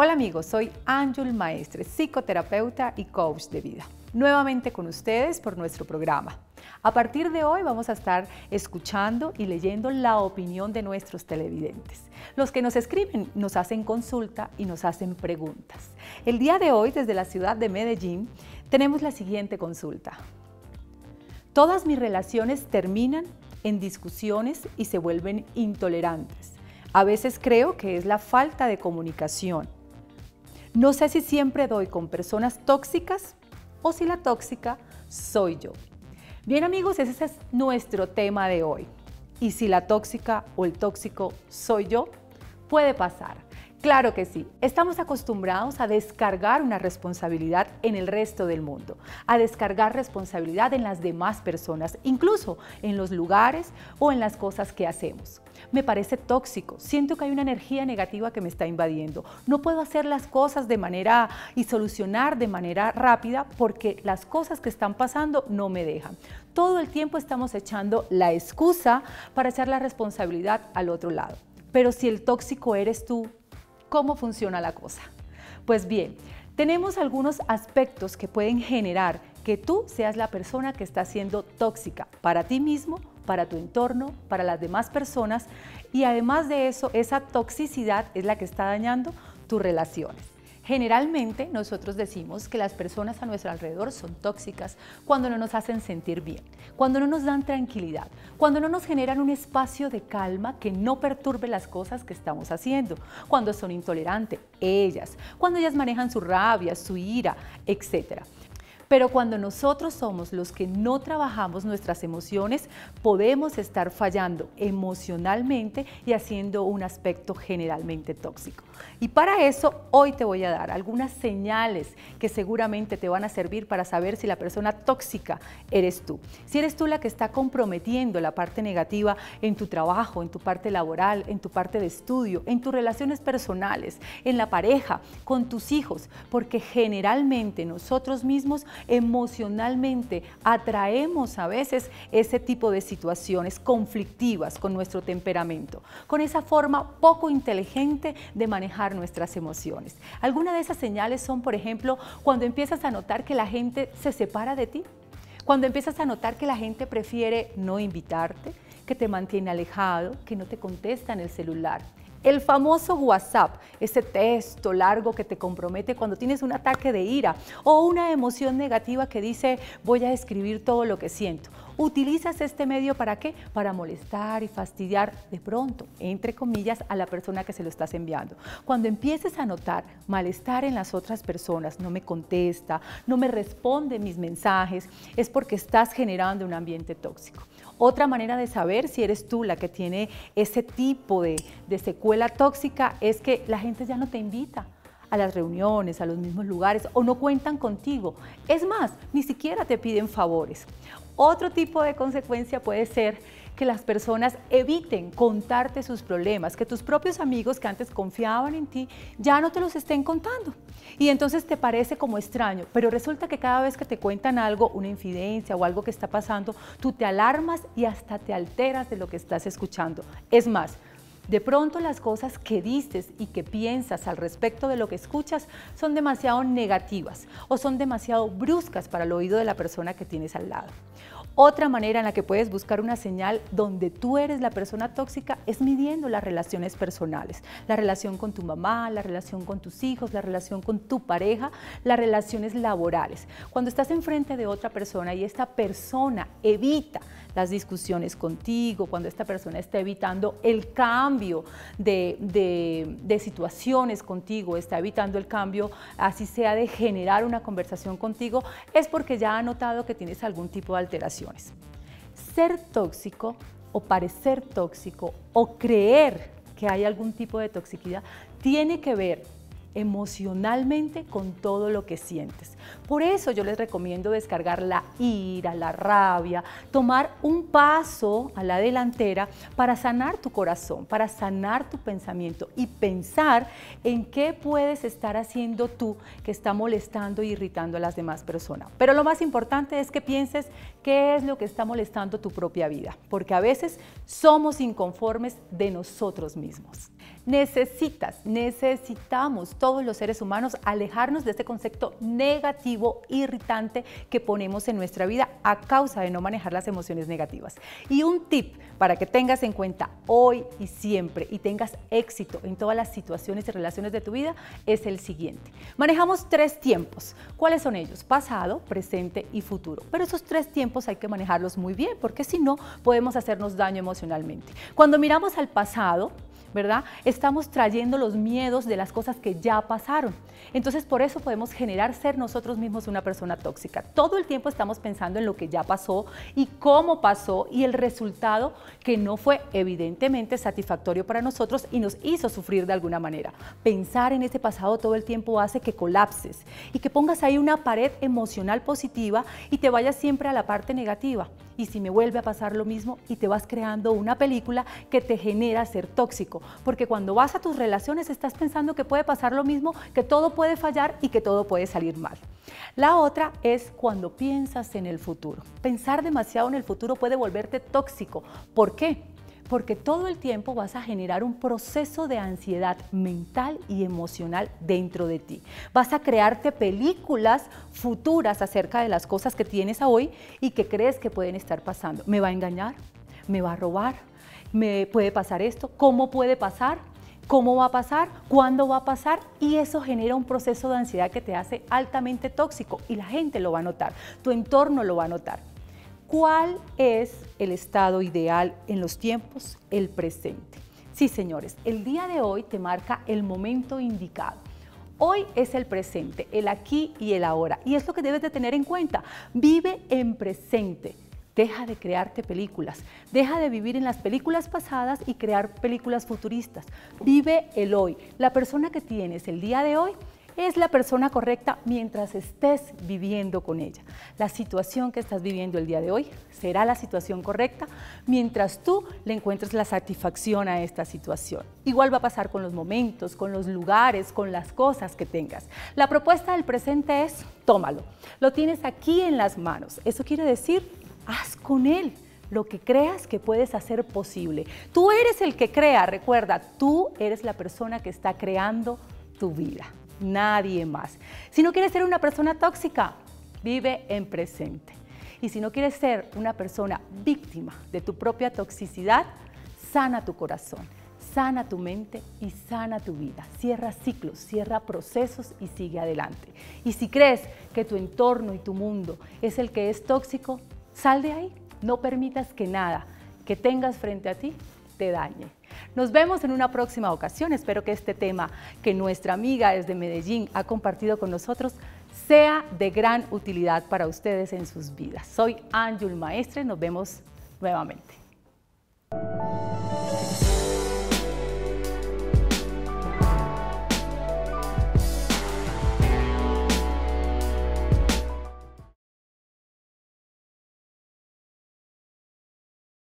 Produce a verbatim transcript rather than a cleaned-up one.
Hola amigos, soy Ángel Maestre, psicoterapeuta y coach de vida. Nuevamente con ustedes por nuestro programa. A partir de hoy vamos a estar escuchando y leyendo la opinión de nuestros televidentes. Los que nos escriben nos hacen consulta y nos hacen preguntas. El día de hoy, desde la ciudad de Medellín, tenemos la siguiente consulta. Todas mis relaciones terminan en discusiones y se vuelven intolerantes. A veces creo que es la falta de comunicación. No sé si siempre doy con personas tóxicas o si la tóxica soy yo. Bien amigos, ese es nuestro tema de hoy. ¿Y si la tóxica o el tóxico soy yo? Puede pasar. Claro que sí, estamos acostumbrados a descargar una responsabilidad en el resto del mundo, a descargar responsabilidad en las demás personas, incluso en los lugares o en las cosas que hacemos. Me parece tóxico, siento que hay una energía negativa que me está invadiendo. No puedo hacer las cosas de manera y solucionar de manera rápida porque las cosas que están pasando no me dejan. Todo el tiempo estamos echando la excusa para echar la responsabilidad al otro lado. Pero si el tóxico eres tú, ¿cómo funciona la cosa? Pues bien, tenemos algunos aspectos que pueden generar que tú seas la persona que está siendo tóxica para ti mismo, para tu entorno, para las demás personas y además de eso, esa toxicidad es la que está dañando tus relaciones. Generalmente nosotros decimos que las personas a nuestro alrededor son tóxicas cuando no nos hacen sentir bien, cuando no nos dan tranquilidad, cuando no nos generan un espacio de calma que no perturbe las cosas que estamos haciendo, cuando son intolerantes, ellas, cuando ellas manejan su rabia, su ira, etcétera. Pero cuando nosotros somos los que no trabajamos nuestras emociones, podemos estar fallando emocionalmente y haciendo un aspecto generalmente tóxico. Y para eso, hoy te voy a dar algunas señales que seguramente te van a servir para saber si la persona tóxica eres tú. Si eres tú la que está comprometiendo la parte negativa en tu trabajo, en tu parte laboral, en tu parte de estudio, en tus relaciones personales, en la pareja, con tus hijos, porque generalmente nosotros mismos emocionalmente atraemos a veces ese tipo de situaciones conflictivas con nuestro temperamento, con esa forma poco inteligente de manejar nuestras emociones. Algunas de esas señales son, por ejemplo, cuando empiezas a notar que la gente se separa de ti, cuando empiezas a notar que la gente prefiere no invitarte, que te mantiene alejado, que no te contesta en el celular. El famoso WhatsApp, ese texto largo que te compromete cuando tienes un ataque de ira o una emoción negativa que dice voy a escribir todo lo que siento. ¿Utilizas este medio para qué? Para molestar y fastidiar de pronto, entre comillas, a la persona que se lo estás enviando. Cuando empieces a notar malestar en las otras personas, no me contesta, no me responde mis mensajes, es porque estás generando un ambiente tóxico. Otra manera de saber si eres tú la que tiene ese tipo de, de secuela tóxica es que la gente ya no te invita a las reuniones, a los mismos lugares o no cuentan contigo. Es más, ni siquiera te piden favores. Otro tipo de consecuencia puede ser que las personas eviten contarte sus problemas, que tus propios amigos que antes confiaban en ti ya no te los estén contando. Y entonces te parece como extraño, pero resulta que cada vez que te cuentan algo, una infidencia o algo que está pasando, tú te alarmas y hasta te alteras de lo que estás escuchando. Es más, de pronto las cosas que dices y que piensas al respecto de lo que escuchas son demasiado negativas o son demasiado bruscas para el oído de la persona que tienes al lado. Otra manera en la que puedes buscar una señal donde tú eres la persona tóxica es midiendo las relaciones personales, la relación con tu mamá, la relación con tus hijos, la relación con tu pareja, las relaciones laborales. Cuando estás enfrente de otra persona y esta persona evita las discusiones contigo, cuando esta persona está evitando el cambio de, de, de situaciones contigo, está evitando el cambio, así sea de generar una conversación contigo, es porque ya ha notado que tienes algún tipo de alteración. Ser tóxico o parecer tóxico o creer que hay algún tipo de toxicidad tiene que ver emocionalmente con todo lo que sientes. Por eso yo les recomiendo descargar la ira, la rabia, tomar un paso a la delantera para sanar tu corazón, para sanar tu pensamiento y pensar en qué puedes estar haciendo tú que está molestando e irritando a las demás personas. Pero lo más importante es que pienses qué es lo que está molestando tu propia vida, porque a veces somos inconformes de nosotros mismos. Necesitas, necesitamos todos los seres humanos alejarnos de este concepto negativo, irritante que ponemos en nuestra vida a causa de no manejar las emociones negativas. Y un tip para que tengas en cuenta hoy y siempre y tengas éxito en todas las situaciones y relaciones de tu vida es el siguiente. Manejamos tres tiempos. ¿Cuáles son ellos? Pasado, presente y futuro. Pero esos tres tiempos hay que manejarlos muy bien porque si no podemos hacernos daño emocionalmente. Cuando miramos al pasado, ¿verdad? Estamos trayendo los miedos de las cosas que ya pasaron. Entonces, por eso podemos generar ser nosotros mismos una persona tóxica. Todo el tiempo estamos pensando en lo que ya pasó y cómo pasó y el resultado que no fue evidentemente satisfactorio para nosotros y nos hizo sufrir de alguna manera. Pensar en ese pasado todo el tiempo hace que colapses y que pongas ahí una pared emocional positiva y te vayas siempre a la parte negativa. Y si me vuelve a pasar lo mismo y te vas creando una película que te genera ser tóxico, porque cuando vas a tus relaciones estás pensando que puede pasar lo mismo, que todo puede fallar y que todo puede salir mal. La otra es cuando piensas en el futuro. Pensar demasiado en el futuro puede volverte tóxico. ¿Por qué? Porque todo el tiempo vas a generar un proceso de ansiedad mental y emocional dentro de ti. Vas a crearte películas futuras acerca de las cosas que tienes hoy y que crees que pueden estar pasando. ¿Me va a engañar? ¿Me va a robar? ¿Me puede pasar esto? ¿Cómo puede pasar? ¿Cómo va a pasar? ¿Cuándo va a pasar? Y eso genera un proceso de ansiedad que te hace altamente tóxico y la gente lo va a notar, tu entorno lo va a notar. ¿Cuál es el estado ideal en los tiempos? El presente. Sí, señores, el día de hoy te marca el momento indicado. Hoy es el presente, el aquí y el ahora. Y es lo que debes de tener en cuenta. Vive en presente. Deja de crearte películas. Deja de vivir en las películas pasadas y crear películas futuristas. Vive el hoy. La persona que tienes el día de hoy es la persona correcta mientras estés viviendo con ella. La situación que estás viviendo el día de hoy será la situación correcta mientras tú le encuentres la satisfacción a esta situación. Igual va a pasar con los momentos, con los lugares, con las cosas que tengas. La propuesta del presente es, tómalo. Lo tienes aquí en las manos. Eso quiere decir, haz con él lo que creas que puedes hacer posible. Tú eres el que crea, recuerda, tú eres la persona que está creando tu vida. Nadie más. Si no quieres ser una persona tóxica, vive en presente. Y si no quieres ser una persona víctima de tu propia toxicidad, sana tu corazón, sana tu mente y sana tu vida. Cierra ciclos, cierra procesos y sigue adelante. Y si crees que tu entorno y tu mundo es el que es tóxico, sal de ahí. No permitas que nada que tengas frente a ti te dañe. Nos vemos en una próxima ocasión. Espero que este tema que nuestra amiga desde Medellín ha compartido con nosotros sea de gran utilidad para ustedes en sus vidas. Soy Ángel Maestre, nos vemos nuevamente.